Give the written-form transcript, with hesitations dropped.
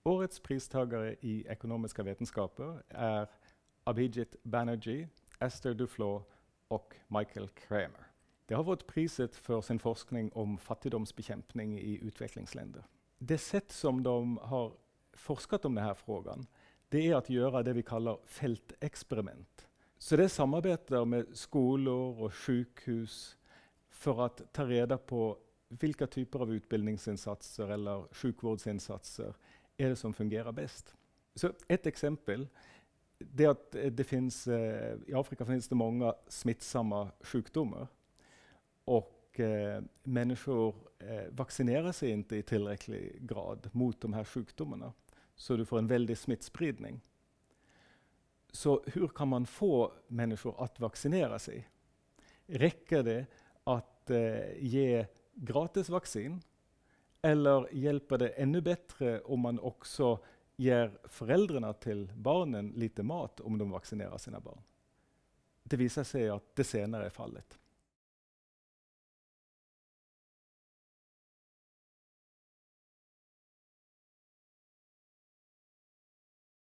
Årets pristagare i ekonomiska vetenskaper är Abhijit Banerjee, Esther Duflo och Michael Kramer. De har fått priset för sin forskning om fattigdomsbekämpning i utvecklingsländer. Det sätt som de har forskat om den här frågan, det är att göra det vi kallar fältexperiment. Så det samarbetar med skolor och sjukhus för att ta reda på vilka typer av utbildningsinsatser eller sjukvårdsinsatser är det som fungerar bäst. Så ett exempel det är att i Afrika finns det många smittsamma sjukdomar. Och människor vaccinerar sig inte i tillräcklig grad mot de här sjukdomarna. Så du får en väldig smittspridning. Så hur kan man få människor att vaccinera sig? Räcker det att ge gratis vaccin? Eller hjälper det ännu bättre om man också ger föräldrarna till barnen lite mat om de vaccinerar sina barn? Det visar sig att det senare är fallet.